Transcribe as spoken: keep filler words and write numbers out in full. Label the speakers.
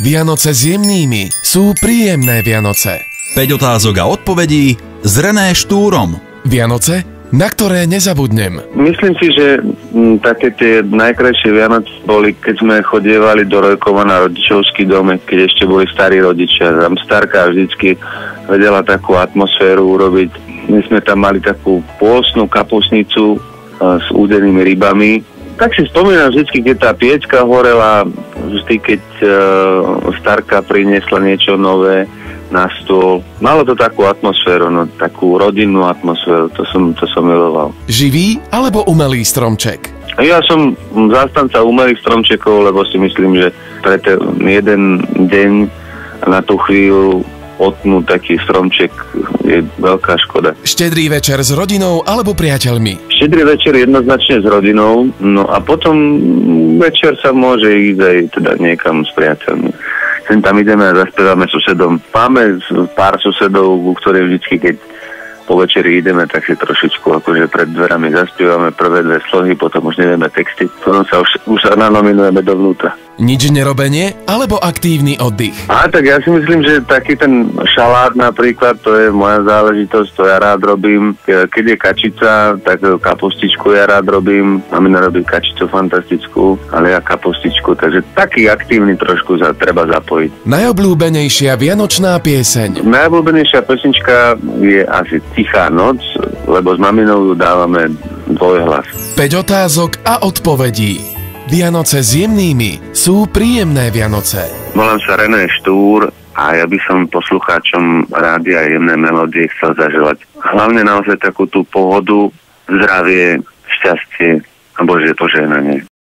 Speaker 1: Vianoce s jemnými sú príjemné Vianoce.
Speaker 2: päť otázok a odpovedí s René Štúrom.
Speaker 1: Vianoce, na ktoré nezabudnem.
Speaker 3: Myslím si, že m, také tie najkrajšie Vianoce boli, keď sme chodievali do Rojkova na rodičovský dom, keď ešte boli starí rodičia. Tam starka vždycky vedela takú atmosféru urobiť. My sme tam mali takú pôstnu kapusnicu a, s údenými rybami. Tak si spomínam vždy, keď tá piecka horela, vždy, keď uh, starka priniesla niečo nové na stôl. Malo to takú atmosféru, no, takú rodinnú atmosféru, to som, to som miloval.
Speaker 1: Živý alebo umelý stromček?
Speaker 3: Ja som zástanca umelých stromčekov, lebo si myslím, že pre ten jeden deň na tú chvíľu otnúť taký stromček je veľká škoda.
Speaker 1: Štedrý večer s rodinou alebo priateľmi?
Speaker 3: Štedrý večer jednoznačne s rodinou, no a potom večer sa môže ísť aj teda niekam s priateľmi. Sem tam ideme a zaspievame susedom. Máme pár susedov, u ktorých vždycky, keď po večeri ideme, tak si trošičku akože pred dverami zaspievame prvé dve slohy, potom už nevieme texty, potom sa už, už nanominujeme dovnútra.
Speaker 1: Nič nerobenie alebo aktívny oddych?
Speaker 3: A tak ja si myslím, že taký ten šalát napríklad, to je moja záležitosť, to ja rád robím. Keď je kačica, tak kapustičku ja rád robím. Mamina robí kačicu fantastickú, ale ja kapustičku, takže taký aktívny trošku sa treba zapojiť.
Speaker 1: Najobľúbenejšia vianočná pieseň?
Speaker 3: Najobľúbenejšia pesnička je asi Tichá noc, lebo s maminou dávame dvojhlas.
Speaker 1: päť otázok a odpovedí. Vianoce s jemnými sú príjemné Vianoce.
Speaker 3: Volám sa René Štúr a ja by som poslucháčom rádia Jemné melódie chcel zaželať hlavne naozaj takú tú pohodu, zdravie, šťastie a Božie požehnanie.